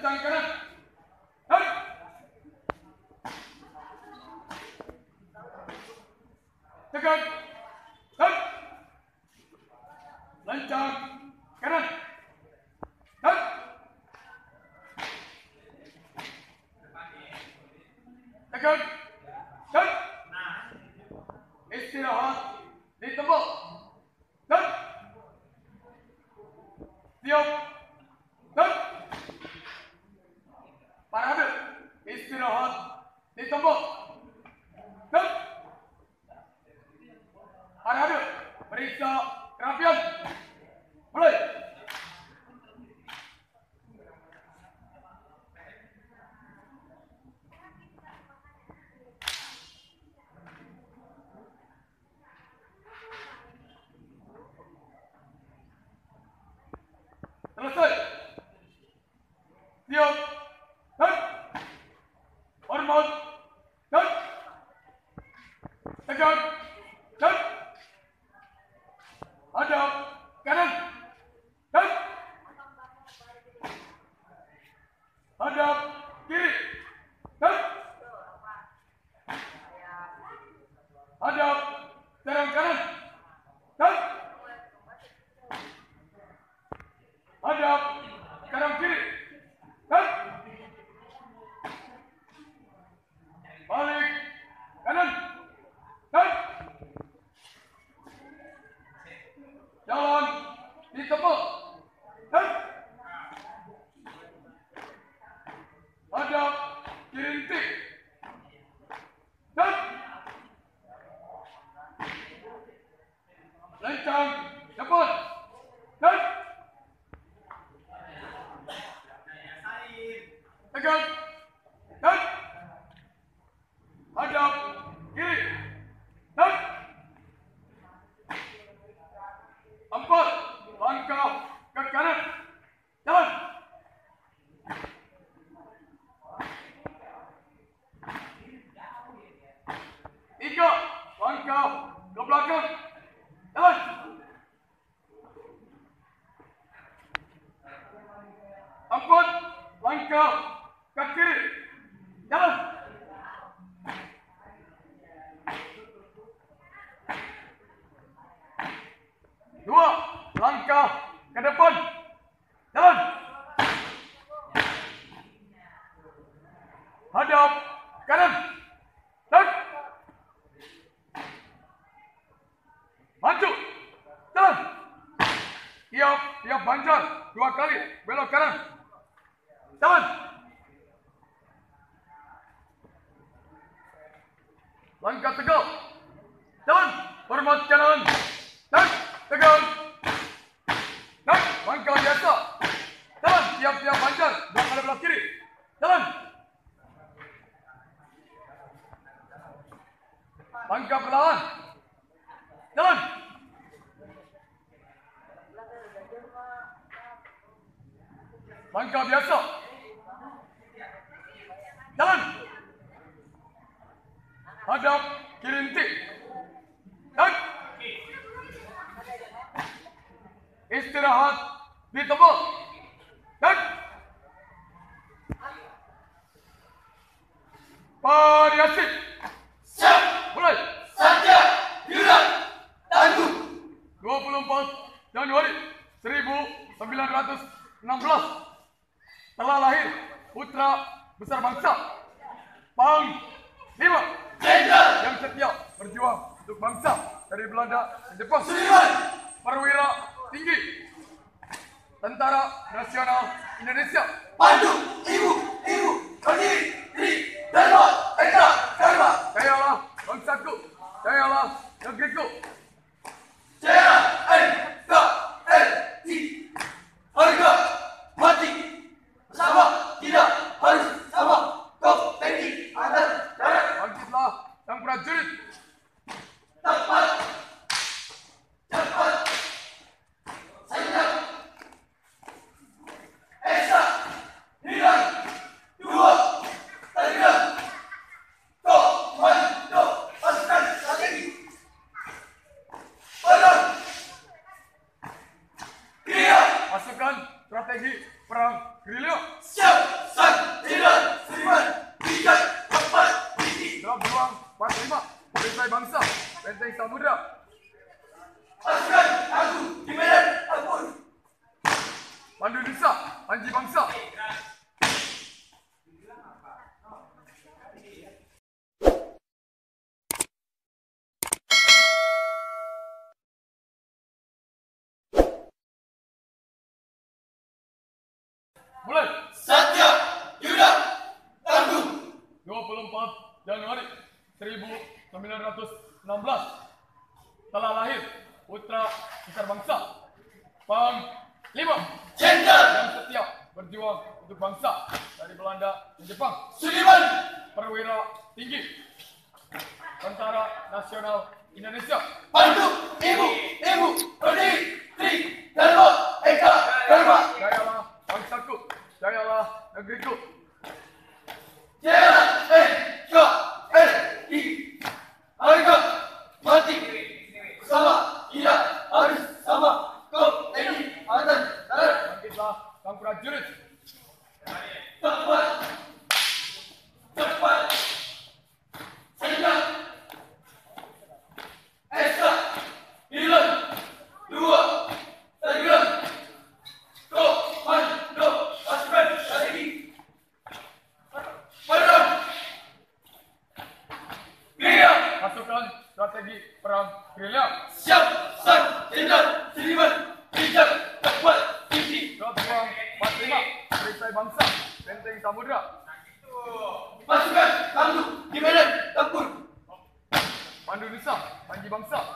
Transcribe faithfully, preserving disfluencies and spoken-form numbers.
Lencang kanan. Hei. Tekan. Hei. Lencang kanan. Hei. Tekan. Hei. Istirahat di tempat. Hei. Siap. Hei. Parade. Istirahat di tempat. Hei. Parade. Periksa kerapian. Mulai. Selesai. Siap. Hei. Hormat. Hei. Tekan. Hei. Hadap kanan. Hei. Hadap kiri. Hei. Hadap serang kanan. Hei. Hadap kanan kiri. Hei. Balik kanan. Hei. Jalan di tempat. Hei. Hadap kirintik. Hei. Lencang depan. Hei. Tekan. Hei. Hadap kiri. Hei. Empat langkah ke kanan. Jalan. Tiga langkah ke belakang. Jalan. Empat langkah ke kiri. Jalan. Dua langkah ke depan. Jalan. Hadap kanan. Dan maju. Jalan. Tiap tiap banjar dua kali belok kanan. Jalan. Langkah tegak. Jalan. Hormat kanan. Dan tegang. Dan langkah biasa. Jalan. Tiap-tiap banjar dua kali belok kiri. Jalan. Langkah perlahan. Jalan. Langkah biasa. Jalan. Hadap kirintik. Dan istirahat di tempat. Dan variasi. Siap. Mulai. Satya Yudan Tangguh. dua puluh empat Januari seribu sembilan ratus enam belas telah lahir putra besar bangsa Panglima Jenderal yang setia berjuang untuk bangsa dari Belanda dan Jepang. Sudirman. Perwira tinggi Tentara Nasional Indonesia. Pandu. Ibu. Ibu. Berdiri. Diri. Dharma. Eka. Dharma. Jayalah bangsaku, jayalah negeriku. Jaya. N. K. L. I. Harga mati. Bersama tidak harus sama. Kau T N I Angkatan Darat. Bangkitlah sang prajurit. Tepat. Cepat. Senyap. Esa. Hilang. Dua. Tiga. Komando pasukan strategi. Perang. Kriya. Pasukan strategi perang gerilya. Siap, Sang Jenderal Sudirman, bijak, tepat, tinggi. Drop Juang empat puluh lima, Perisai Bangsa, Benteng Samudra. Pasukan Agung di medan tempur. Pandu Nusa, Panji Bangsa. Mulai. Satya Yuda Tangguh. dua puluh empat Januari seribu sembilan ratus enam belas telah lahir putra besar bangsa, Panglima Jenderal yang setia berjuang untuk bangsa dari Belanda dan Jepang, Sudirman. perwira tinggi Tentara Nasional Indonesia. Pandu Ibu Ibu Berdiri Tri Dharma Eka Dharma. Jayalah bangsaku, jayalah negeriku. Jayalah N K R I. Harga mati sama tidak harus sama kau ini angkatan darat. Bangkitlah sang prajurit. Tepat cepat sehingga Esa Hilang dua Telegram Komando Pasukan Strategi Perang Gerilya. Pasukan strategi perang gerilya. Siap, Sang Jenderal Sudirman, bijak, tepat, tinggi. Drop Juang empat puluh lima, Perisai Bangsa, Benteng Samudra. Pasukan Tangguh di medan tempur. Pandu Nusa, Panji Bangsa.